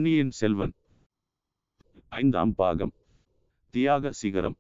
பொன்னியின் செல்வன் 5ஆம் பாகம் தியாக சிகரம்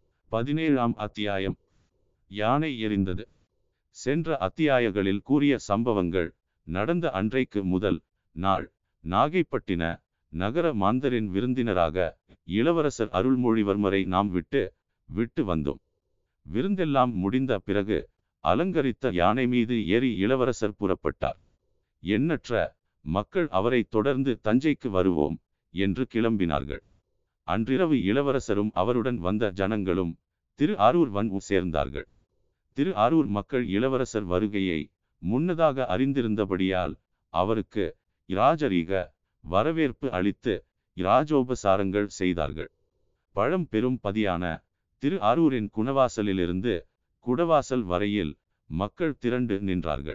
17ஆம் அத்தியாயம் யானை எறிந்தது. சென்ற அத்தியாயங்களில் கூறிய சம்பவங்கள் நடந்த அன்றைக்கு முதல் நாள் நாகைப்பட்டின நகர மாந்தரின் விருந்தினராக இளவரசர் அருள்மொழிவர்மரை நாம் விட்டு வந்தோம். விருந்தெல்லாம் முடிந்த பிறகு அலங்கரித்த யானை மீது ஏறி இளவரசர் புறப்பட்டார். எண்ணற்ற மக்கள் அவரை தொடர்ந்து தஞ்சைக்கு வருவோம் என்று கிளம்பினார்கள். அன்றிரவு இளவரசரும் அவருடன் வந்த ஜனங்களும் திரு ஆரூர் வந்து சேர்ந்தார்கள். திரு ஆரூர் மக்கள் இளவரசர் வருகையை முன்னதாக அறிந்திருந்தபடியால் அவருக்கு இராஜரீக வரவேற்பு அளித்து இராஜோபசாரங்கள் செய்தார்கள். பழம் பெரும் பதியான திரு ஆரூரின் குணவாசலிலிருந்து குடவாசல் வரையில் மக்கள் திரண்டு நின்றார்கள்.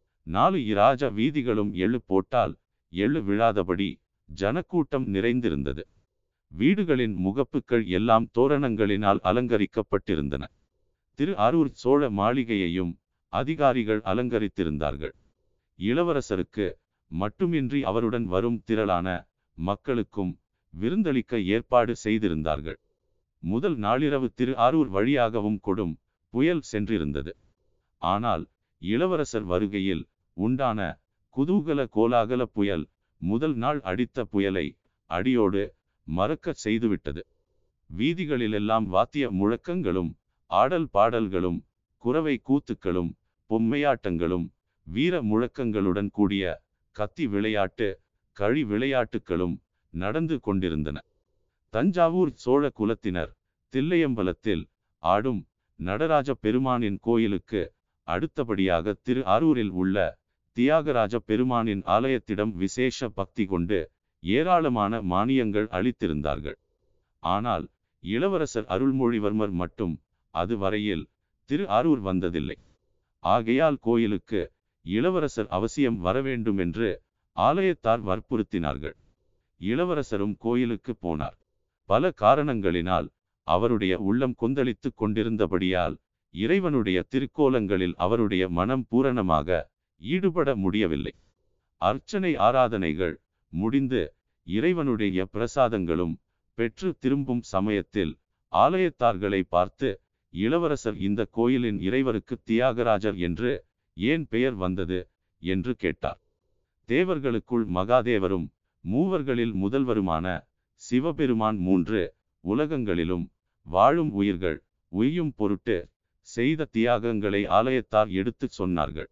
4 இராஜ வீதிகளும் எள்ளு போட்டால் எள்ளு விழாதபடி ஜனக்கூட்டம் நிறைந்திருந்தது. வீடுகளின் முகப்புக்கள் எல்லாம் தோரணங்களினால் அலங்கரிக்கப்பட்டிருந்தன. திரு ஆரூர் சோழ மாளிகையையும் அதிகாரிகள் அலங்கரித்திருந்தார்கள். இளவரசருக்கு மட்டுமின்றி அவருடன் வரும் திரளான மக்களுக்கும் விருந்தளிக்க ஏற்பாடு செய்திருந்தார்கள். முதல் நாளிரவு திரு ஆரூர் வழியாகவும் கொடும் புயல் சென்றிருந்தது. ஆனால் இளவரசர் வருகையில் உண்டான குதூகல கோலாகல புயல் முதல் நாள் அடித்த புயலை அடியோடு மறக்க செய்துவிட்டது. வீதிகளிலெல்லாம் வாத்திய முழக்கங்களும் ஆடல் பாடல்களும் குரவை கூத்துக்களும் பொம்மையாட்டங்களும் வீர முழக்கங்களுடன் கூடிய கத்தி விளையாட்டு கழி விளையாட்டுகளும் நடந்து கொண்டிருந்தன. தஞ்சாவூர் சோழ குலத்தினர் தில்லையம்பலத்தில் ஆடும் நடராஜ பெருமானின் கோயிலுக்கு அடுத்தபடியாக திரு ஆரூரில் உள்ள தியாகராஜ பெருமானின் ஆலயத்திடம் விசேஷ பக்தி கொண்டு ஏராளமான மானியங்கள் அளித்திருந்தார்கள். ஆனால் இளவரசர் அருள்மொழிவர்மர் மட்டும் அதுவரையில் திரு ஆரூர் வந்ததில்லை. ஆகையால் கோயிலுக்கு இளவரசர் அவசியம் வரவேண்டுமென்று ஆலயத்தார் வற்புறுத்தினார்கள். இளவரசரும் கோயிலுக்கு போனார். பல காரணங்களினால் அவருடைய உள்ளம் கொந்தளித்து கொண்டிருந்தபடியால் இறைவனுடைய திருக்கோலங்களில் அவருடைய மனம் பூரணமாக ஈடுபட முடியவில்லை. அர்ச்சனை ஆராதனைகள் முடிந்து இறைவனுடைய பிரசாதங்களும் பெற்று திரும்பும் சமயத்தில் ஆலயத்தார்களை பார்த்து இளவரசர் இந்த கோயிலின் இறைவருக்கு தியாகராஜர் என்று ஏன் பெயர் வந்தது என்று கேட்டார். தேவர்களுக்குள் மகாதேவரும் மூவர்களில் முதல்வருமான சிவபெருமான் 3 உலகங்களிலும் வாழும் உயிர்கள் உய்யும் பொருட்டு செய்த தியாகங்களை ஆலயத்தார் எடுத்து சொன்னார்கள்.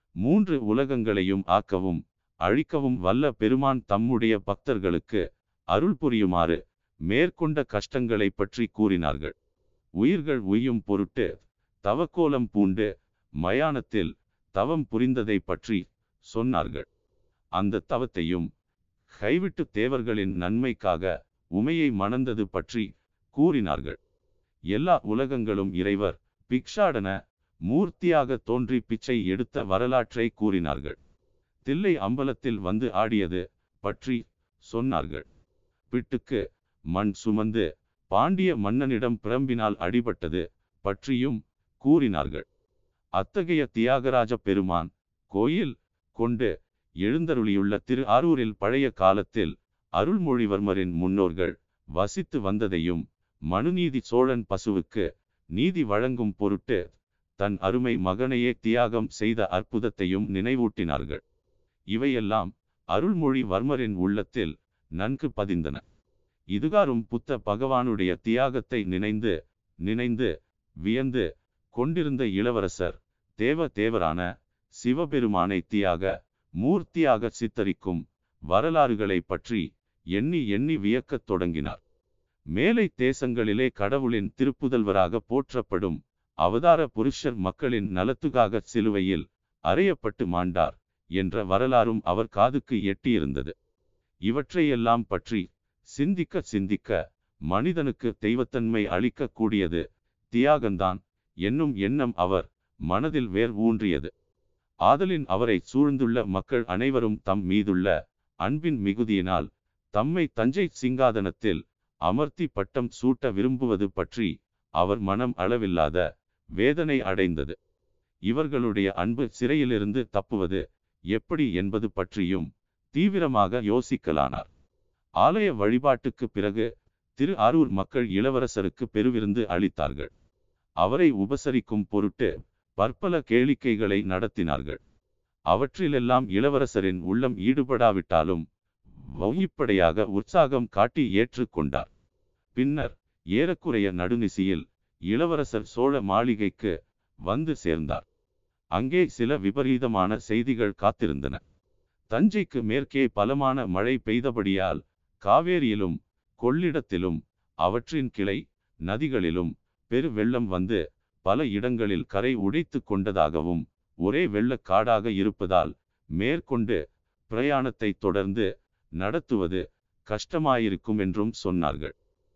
3 உலகங்களையும் ஆக்கவும் அழிக்கவும் வல்ல பெருமான் தம்முடைய பக்தர்களுக்கு அருள் புரியுமாறு மேற்கொண்ட கஷ்டங்களை பற்றி கூறினார்கள். உயிர்கள் உய்யும் பொருட்டு தவக்கோலம் பூண்டு மயானத்தில் தவம் புரிந்ததை பற்றி சொன்னார்கள். அந்த தவத்தையும் கைவிட்டு தேவர்களின் நன்மைக்காக உமையை மணந்தது பற்றி கூறினார்கள். எல்லா உலகங்களும் இறைவர் பிக்ஷாடன மூர்த்தியாக தோன்றி பிச்சை எடுத்த வரலாற்றை கூறினார்கள். தில்லை அம்பலத்தில் வந்து ஆடியது பற்றி சொன்னார்கள். பிட்டுக்கு மண் சுமந்து பாண்டிய மன்னனிடம் பிரம்பினால் அடிபட்டது பற்றியும் கூறினார்கள். அத்தகைய தியாகராஜ பெருமான் கோயில் கொண்டு எழுந்தருளியுள்ள திரு ஆரூரில் பழைய காலத்தில் அருள்மொழிவர்மரின் முன்னோர்கள் வசித்து வந்ததையும் மனுநீதி சோழன் பசுவுக்கு நீதி வழங்கும் பொருட்டு தன் அருமை மகனையே தியாகம் செய்த அற்புதத்தையும் நினைவூட்டினார்கள். இவையெல்லாம் அருள்மொழிவர்மரின் உள்ளத்தில் நன்கு பதிந்தன. இதுகாரும் புத்த பகவானுடைய தியாகத்தை நினைந்து வியந்து கொண்டிருந்த இளவரசர் தேவரான சிவபெருமானை தியாக மூர்த்தியாக சித்தரிக்கும் வரலாறுகளை பற்றி எண்ணி வியக்கத் தொடங்கினார். மேலை தேசங்களிலே கடவுளின் திருப்புதல்வராக போற்றப்படும் அவதார புருஷர் மக்களின் நலத்துக்காக சிலுவையில் அறையப்பட்டு மாண்டார் என்ற வரலாறும் அவர் காதுக்கு எட்டியிருந்தது. இவற்றையெல்லாம் பற்றி சிந்திக்க மனிதனுக்கு தெய்வத்தன்மை அளிக்க கூடியது தியாகந்தான் என்னும் எண்ணம் அவர் மனதில் வேர் ஊன்றியது. ஆதலின் அவரை சூழ்ந்துள்ள மக்கள் அனைவரும் தம் மீதுள்ள அன்பின் மிகுதியினால் தம்மை தஞ்சை சிங்காதனத்தில் அமர்த்தி பட்டம் சூட்ட விரும்புவது பற்றி அவர் மனம் அளவில்லாத வேதனை அடைந்தது. இவர்களுடைய அன்பு சிறையிலிருந்து தப்புவது எப்படி என்பது பற்றியும் தீவிரமாக யோசிக்கலானார். ஆலய வழிபாட்டுக்கு பிறகு திருஆரூர் மக்கள் இளவரசருக்கு பெருவிருந்து அளித்தார்கள். அவரை உபசரிக்கும் பொருட்டு பற்பல கேளிக்கைகளை நடத்தினார்கள். அவற்றிலெல்லாம் இளவரசரின் உள்ளம் ஈடுபடாவிட்டாலும் வௌயிப்படையாக உற்சாகம் காட்டி ஏற்றுக்கொண்டார். பின்னர் ஏறக்குறைய நடுநிசியில் இளவரசர் சோழ மாளிகைக்கு வந்து சேர்ந்தார். அங்கே சில விபரீதமான செய்திகள் காத்திருந்தன. தஞ்சைக்கு மேற்கே பலமான மழை பெய்தபடியால் காவேரியிலும் கொள்ளிடத்திலும் அவற்றின் கிளை நதிகளிலும் பெரு வெள்ளம் வந்து பல இடங்களில் கரை உடைத்து கொண்டதாகவும் ஒரே வெள்ளக்காடாக இருப்பதால் மேற்கொண்டு பிரயாணத்தை தொடர்ந்து நடத்துவது கஷ்டமாயிருக்கும் என்றும் சொன்னார்கள்.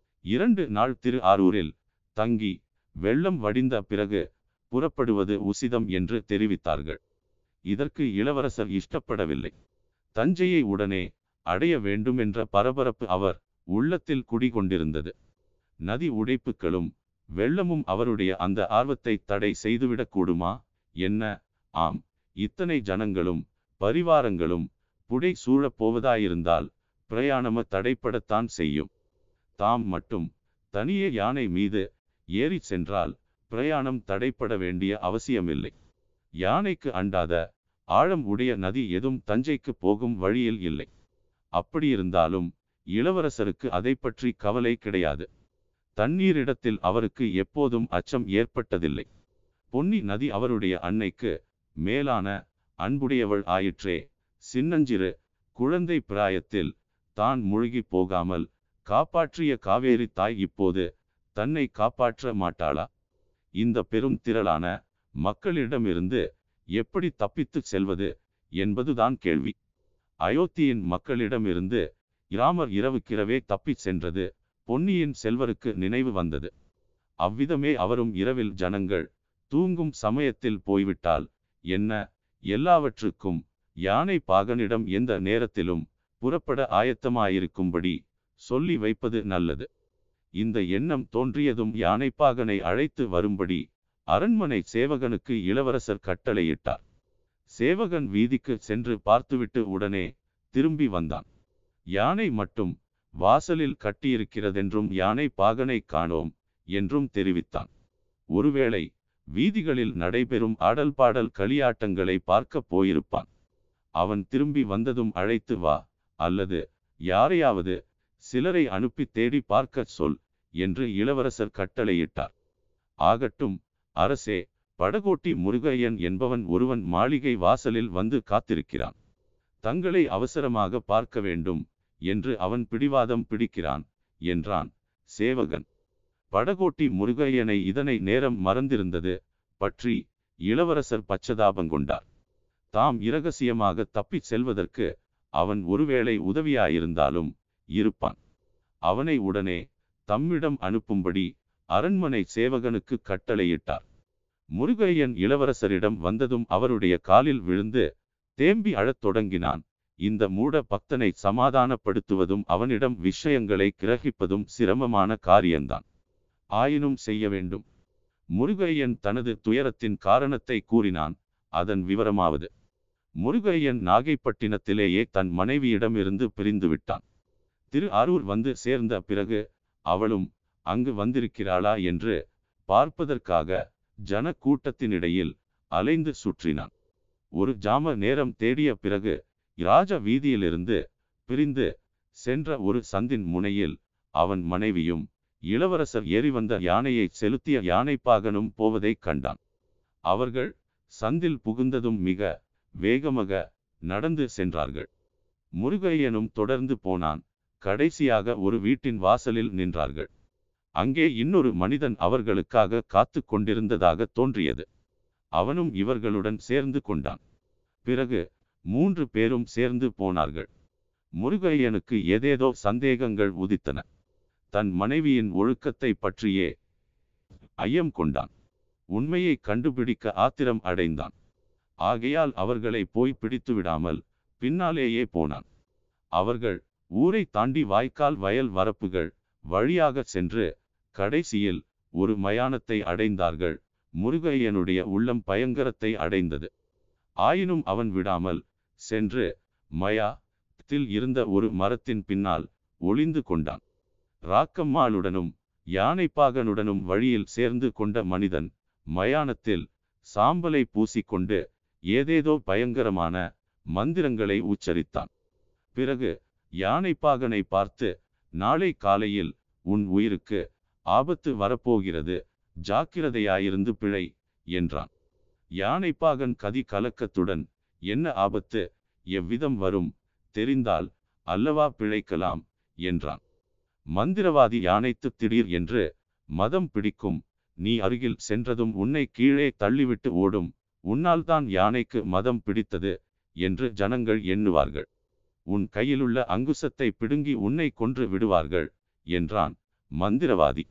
2 நாள் திருஆரூரில் தங்கி வெள்ளம் வடிந்த பிறகு புறப்படுவது உசிதம் என்று தெரிவித்தார்கள். இதற்கு இளவரசர் இஷ்டப்படவில்லை. தஞ்சையை உடனே அடைய வேண்டுமென்ற பரபரப்பு அவர் உள்ளத்தில் குடிகொண்டிருந்தது. நதி உடைப்புகளும் வெள்ளமும் அவருடைய அந்த ஆர்வத்தை தடை செய்துவிடக்கூடுமா என்ன? ஆம், இத்தனை ஜனங்களும் பரிவாரங்களும் புடை சூழப் போவதாயிருந்தால் பிரயாணம தடைப்படத்தான் செய்யும். தாம் மட்டும் தனியே யானை மீது ஏறி சென்றால் பிரயாணம் தடைப்பட வேண்டிய அவசியமில்லை. யானைக்கு அண்டாத ஆழம் உடைய நதி எதுவும் தஞ்சைக்கு போகும் வழியில் இல்லை. அப்படியிருந்தாலும் இளவரசருக்கு அதை பற்றி கவலை கிடையாது. தண்ணீரிடத்தில் அவருக்கு எப்போதும் அச்சம் ஏற்பட்டதில்லை. பொன்னி நதி அவருடைய அன்னைக்கு மேலான அன்புடையவள் ஆயிற்றே. சின்னஞ்சிறு குழந்தை பிராயத்தில் தான் முழுகி போகாமல் காப்பாற்றிய காவேரி தாய் இப்போது தன்னை காப்பாற்ற மாட்டாளா? இந்த பெரும் திரளான மக்களிடமிருந்து எப்படி தப்பித்து செல்வது என்பதுதான் கேள்வி. அயோத்தியின் மக்களிடமிருந்து இராமர் இரவுக்கிரவே தப்பிச் சென்றது பொன்னியின் செல்வருக்கு நினைவு வந்தது. அவ்விதமே அவரும் இரவில் ஜனங்கள் தூங்கும் சமயத்தில் போய்விட்டால் என்ன, எல்லாவற்றுக்கும் யானை பாகனிடம் எந்த நேரத்திலும் புறப்பட ஆயத்தமாயிருக்கும்படி சொல்லி வைப்பது நல்லது. இந்த எண்ணம் தோன்றியதும் யானைப்பாகனை அழைத்து வரும்படி அரண்மனை சேவகனுக்கு இளவரசர் கட்டளையிட்டார். சேவகன் வீதிக்கு சென்று பார்த்துவிட்டு உடனே திரும்பி வந்தான். யானை மட்டும் வாசலில் கட்டியிருக்கிறதென்றும் யானை பாகனை காணோம் என்றும் தெரிவித்தான். ஒருவேளை வீதிகளில் நடைபெறும் ஆடல் பாடல் களியாட்டங்களை பார்க்க போயிருப்பான். அவன் திரும்பி வந்ததும் அழைத்து வா, அல்லது யாரையாவது சிலரை அனுப்பி தேடி பார்க்க சொல் என்று இளவரசர் கட்டளையிட்டார். ஆகட்டும் அரசே, படகோட்டி முருகையன் என்பவன் ஒருவன் மாளிகை வாசலில் வந்து காத்திருக்கிறான். தங்களை அவசரமாக பார்க்க வேண்டும் என்று அவன் பிடிவாதம் பிடிக்கிறான் என்றான் சேவகன். படகோட்டி முருகையனை இதனை நேரம் மறந்திருந்தது பற்றி இளவரசர் பச்சதாபங்கொண்டார். தாம் இரகசியமாக தப்பிச் செல்வதற்கு அவன் ஒருவேளை உதவியாயிருந்தாலும் இருப்பான். அவனை உடனே தம்மிடம் அனுப்பும்படி அரண்மனை சேவகனுக்கு கட்டளையிட்டார். முருகையன் இளவரசரிடம் வந்ததும் அவருடைய காலில் விழுந்து தேம்பி அழத் தொடங்கினான். இந்த மூட பக்தனை சமாதானப்படுத்துவதும் அவனிடம் விஷயங்களை கிரகிப்பதும் சிரமமான காரியம்தான். ஆயினும் செய்ய வேண்டும். முருகையன் தனது துயரத்தின் காரணத்தை கூறினான். அதன் விவரமாவது: முருகையன் நாகைப்பட்டினத்திலேயே தன் மனைவியிடமிருந்து பிரிந்து விட்டான். திருஆரூர் வந்து சேர்ந்த பிறகு அவளும் அங்கு வந்திருக்கிறாளா என்று பார்ப்பதற்காக ஜன கூட்டத்தினிடையில் அலைந்து சுற்றினான். ஒரு ஜாம நேரம் தேடிய பிறகு ராஜ வீதியிலிருந்து பிரிந்து சென்ற ஒரு சந்தின் முனையில் அவன் மனைவியும் இளவரசர் ஏறி வந்த யானையை செலுத்திய யானைப்பாகனும் போவதைக் கண்டான். அவர்கள் சந்தில் புகுந்ததும் மிக வேகமாக நடந்து சென்றார்கள். முருகையனும் தொடர்ந்து போனான். கடைசியாக ஒரு வீட்டின் வாசலில் நின்றார்கள். அங்கே இன்னொரு மனிதன் அவர்களுக்காக காத்து கொண்டிருந்ததாக தோன்றியது. அவனும் இவர்களுடன் சேர்ந்து கொண்டான். பிறகு 3 பேரும் சேர்ந்து போனார்கள். முருகையனுக்கு ஏதேதோ சந்தேகங்கள் உதித்தன. தன் மனைவியின் ஒழுக்கத்தை பற்றியே ஐயம் கொண்டான். உண்மையை கண்டுபிடிக்க ஆத்திரம் அடைந்தான். ஆகையால் அவர்களை போய் பிடித்து விடாமல் பின்னாலேயே போனான். அவர்கள் ஊரை தாண்டி வாய்க்கால் வயல் வரப்புகள் வழியாக சென்று கடைசியில் ஒரு மயானத்தை அடைந்தார்கள். முருகையனுடைய உள்ளம் பயங்கரத்தை அடைந்தது. ஆயினும் அவன் விடாமல் சென்று மயானத்தில் இருந்த ஒரு மரத்தின் பின்னால் ஒளிந்து கொண்டான். ராக்கம்மாளுடனும் யானைப்பாகனுடனும் வழியில் சேர்ந்து கொண்ட மனிதன் மயானத்தில் சாம்பலை பூசிக்கொண்டு ஏதேதோ பயங்கரமான மந்திரங்களை உச்சரித்தான். பிறகு யானைப்பாகனை பார்த்து, நாளை காலையில் உன் உயிருக்கு ஆபத்து வரப்போகிறது, ஜாக்கிரதையாயிருந்து பிழை என்றான். யானைப்பாகன் கதி கலக்கத்துடன், என்ன ஆபத்து, எவ்விதம் வரும், தெரிந்தால் அல்லவா பிழைக்கலாம் என்றான். மந்திரவாதி யானைத்து திடீர் என்று மதம் பிடிக்கும், நீ அருகில் சென்றதும் உன்னை கீழே தள்ளிவிட்டு ஓடும், உன்னால்தான் யானைக்கு மதம் பிடித்தது என்று ஜனங்கள் எண்ணுவார்கள். உன் கையிலுள்ள அங்குசத்தை பிடுங்கி உன்னை கொன்று விடுவார்கள் என்றான் மந்திரவாதி.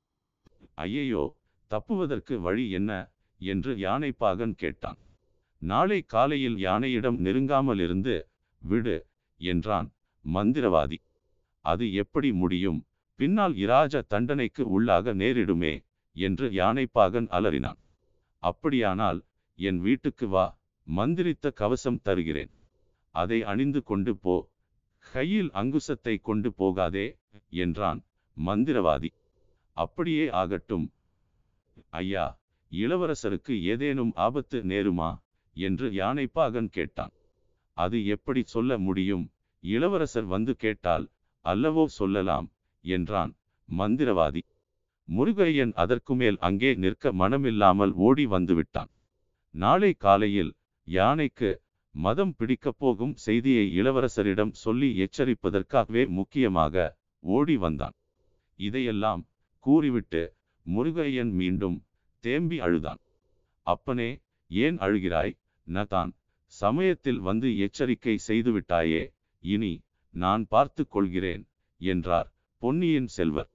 ஐயையோ, தப்புவதற்கு வழி என்ன என்று யானைப்பாகன் கேட்டான். நாளை காலையில் யானையிடம் நெருங்காமல் இருந்து விடு என்றான் மந்திரவாதி. அது எப்படி முடியும், பின்னால் இராஜ தண்டனைக்கு உள்ளாக நேரிடுமே என்று யானைப்பாகன் அலறினான். அப்படியானால் என் வீட்டுக்கு வா, மந்திரித்த கவசம் தருகிறேன், அதை அணிந்து கொண்டு போ, கையில் அங்குசத்தை கொண்டு போகாதே என்றான் மந்திரவாதி. அப்படியே ஆகட்டும். ஐயா, இளவரசருக்கு ஏதேனும் ஆபத்து நேருமா என்று யானைப்பாகன் கேட்டான். அது எப்படி சொல்ல முடியும், இளவரசர் வந்து கேட்டால் அல்லவோ சொல்லலாம் என்றான் மந்திரவாதி. முருகையன் அதற்குமேல் அங்கே நிற்க மனமில்லாமல் ஓடி வந்துவிட்டான். நாளை காலையில் யானைக்கு மதம் பிடிக்கப் போகும் செய்தியை இளவரசரிடம் சொல்லி எச்சரிப்பதற்காகவே முக்கியமாக ஓடி வந்தான். இதையெல்லாம் கூறிவிட்டு முருகையன் மீண்டும் தேம்பி அழுதான். அப்பனே, ஏன் அழுகிறாய், நான் சமயத்தில் வந்து எச்சரிக்கை செய்துவிட்டாயே, இனி நான் பார்த்து கொள்கிறேன் என்றார் பொன்னியின் செல்வர்.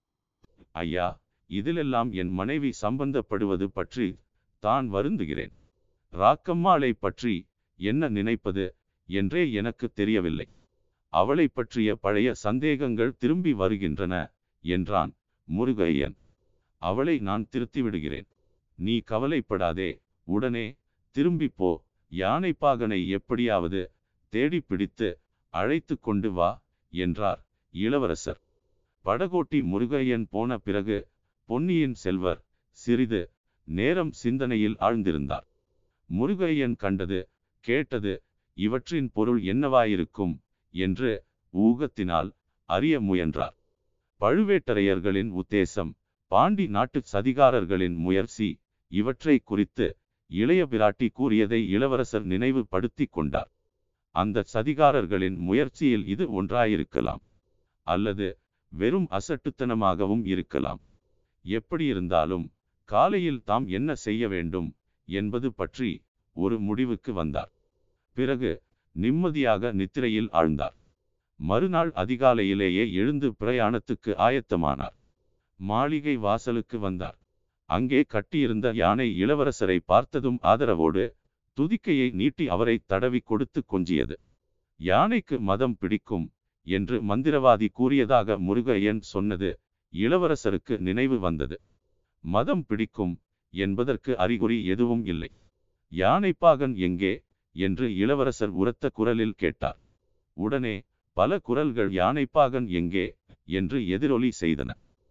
ஐயா, இதிலெல்லாம் என் மனைவி சம்பந்தப்படுவது பற்றி தான் வருந்துகிறேன். ராக்கம்மாளை பற்றி என்ன நினைப்பது என்றே எனக்கு தெரியவில்லை. அவளை பற்றிய பழைய சந்தேகங்கள் திரும்பி வருகின்றன என்றான் முருகையன். அவளை நான் திருத்திவிடுகிறேன், நீ கவலைப்படாதே, உடனே திரும்பி போ, யானைப்பாகனை எப்படியாவது தேடி பிடித்து அழைத்து கொண்டு வா என்றார் இளவரசர். படகோட்டி முருகையன் போன பிறகு பொன்னியின் செல்வர் சிறிது நேரம் சிந்தனையில் ஆழ்ந்திருந்தார். முருகையன் கண்டது கேட்டது இவற்றின் பொருள் என்னவாயிருக்கும் என்று ஊகத்தினால் அறிய முயன்றார். பழுவேட்டரையர்களின் உத்தேசம், பாண்டி நாட்டு சதிகாரர்களின் முயற்சி, இவற்றை குறித்து இளைய பிராட்டி கூறியதை இளவரசர் நினைவு படுத்தி கொண்டார். அந்த சதிகாரர்களின் முயற்சியில் இது ஒன்றாயிருக்கலாம், அல்லது வெறும் அசட்டுத்தனமாகவும் இருக்கலாம். எப்படியிருந்தாலும் காலையில் தாம் என்ன செய்ய வேண்டும் என்பது பற்றி ஒரு முடிவுக்கு வந்தார். பிறகு நிம்மதியாக நித்திரையில் ஆழ்ந்தார். மறுநாள் அதிகாலையிலேயே எழுந்து பிரயாணத்துக்கு ஆயத்தமானார். மாளிகை வாசலுக்கு வந்தார். அங்கே கட்டியிருந்த யானை இளவரசரை பார்த்ததும் ஆதரவோடு துதிக்கையை நீட்டி அவரை தடவி கொடுத்து கொஞ்சியது. யானைக்கு மதம் பிடிக்கும் என்று மந்திரவாதி கூறியதாக முருகையன் சொன்னது இளவரசருக்கு நினைவு வந்தது. மதம் பிடிக்கும் என்பதற்கு அறிகுறி எதுவும் இல்லை. யானைப்பாகன் எங்கே என்று இளவரசர் உரத்த குரலில் கேட்டார். உடனே பல குரல்கள் யானைப்பாகன் எங்கே என்று எதிரொலி செய்தன.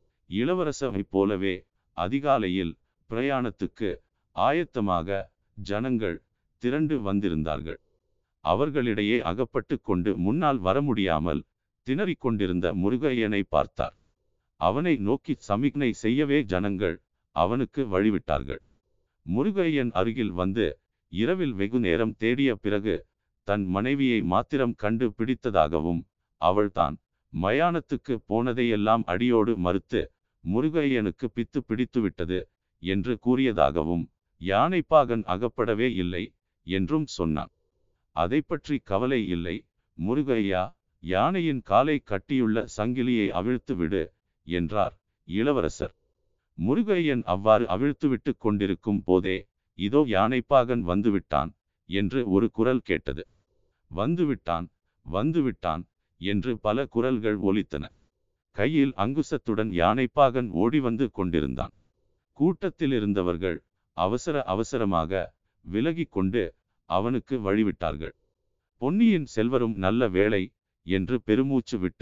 இளவரசரைப் போலவே அதிகாலையில் பிரயாணத்துக்கு ஆயத்தமாக ஜனங்கள் திரண்டு வந்திருந்தார்கள். அவர்களிடையே அகப்பட்டு கொண்டு முன்னால் வர முடியாமல் திணறிக் கொண்டிருந்த முருகையனை பார்த்தார். அவனை நோக்கி சமிக்ஞை செய்யவே ஜனங்கள் அவனுக்கு வழிவிட்டார்கள். முருகையன் அருகில் வந்து இரவில் வெகு நேரம் தேடிய பிறகு தன் மனைவியை மாத்திரம் கண்டு பிடித்ததாகவும், அவள்தான் மயானத்துக்கு போனதையெல்லாம் அடியோடு மறுத்து முருகையனுக்கு பித்து பிடித்துவிட்டது என்று கூறியதாகவும், யானைப்பாகன் அகப்படவே இல்லை என்றும் சொன்னான். அதை பற்றி கவலை இல்லை முருகையா, யானையின் காலை கட்டியுள்ள சங்கிலியை அவிழ்த்து விடு என்றார் இளவரசர். முருகையன் அவ்வாறு அவிழ்த்துவிட்டு கொண்டிருக்கும் போதே, இதோ யானைப்பாகன் வந்துவிட்டான் என்று ஒரு குரல் கேட்டது. வந்துவிட்டான் வந்துவிட்டான் என்று பல குரல்கள் ஒலித்தன. கையில் அங்குசத்துடன் யானைப்பாகன் ஓடி வந்து கொண்டிருந்தான். கூட்டத்தில் இருந்தவர்கள் அவசர அவசரமாக விலகி கொண்டு அவனுக்கு வழிவிட்டார்கள். பொன்னியின் செல்வரும் நல்ல வேளை என்று பெருமூச்சு விட்டு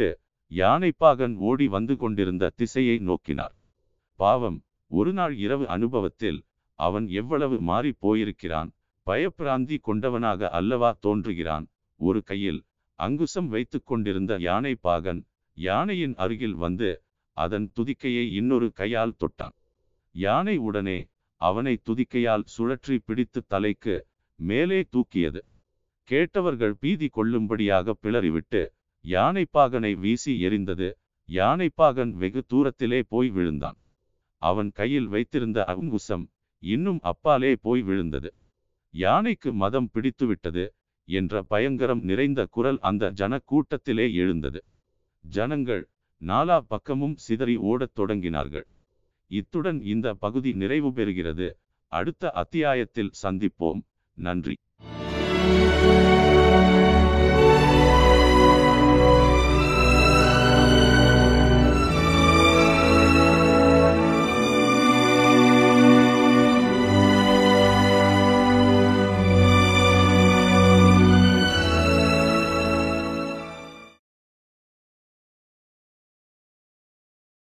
யானைப்பாகன் ஓடி வந்து கொண்டிருந்த திசையை நோக்கினார். பாவம், ஒரு நாள் இரவு அனுபவத்தில் அவன் எவ்வளவு மாறி போயிருக்கிறான். பயப்பிராந்தி கொண்டவனாக அல்லவா தோன்றுகிறான். ஒரு கையில் அங்குசம் வைத்து கொண்டிருந்த யானைப்பாகன் யானையின் அருகில் வந்து அதன் துதிக்கையை இன்னொரு கையால் தொட்டான். யானை உடனே அவனை துதிக்கையால் சுழற்றி பிடித்து தலைக்கு மேலே தூக்கியது. கேட்டவர்கள் பீதி கொள்ளும்படியாக பிளறிவிட்டு யானைப்பாகனை வீசி எறிந்தது. யானைப்பாகன் வெகு தூரத்திலே போய் விழுந்தான். அவன் கையில் வைத்திருந்த அங்குசம் இன்னும் அப்பாலே போய் விழுந்தது. யானைக்கு மதம் பிடித்துவிட்டது என்ற பயங்கரம் நிறைந்த குரல் அந்த ஜன கூட்டத்திலே எழுந்தது. ஜனங்கள் நாலா பக்கமும் சிதறி ஓடத் தொடங்கினார்கள். இத்துடன் இந்த பகுதி நிறைவு பெறுகிறது. அடுத்த அத்தியாயத்தில் சந்திப்போம். நன்றி.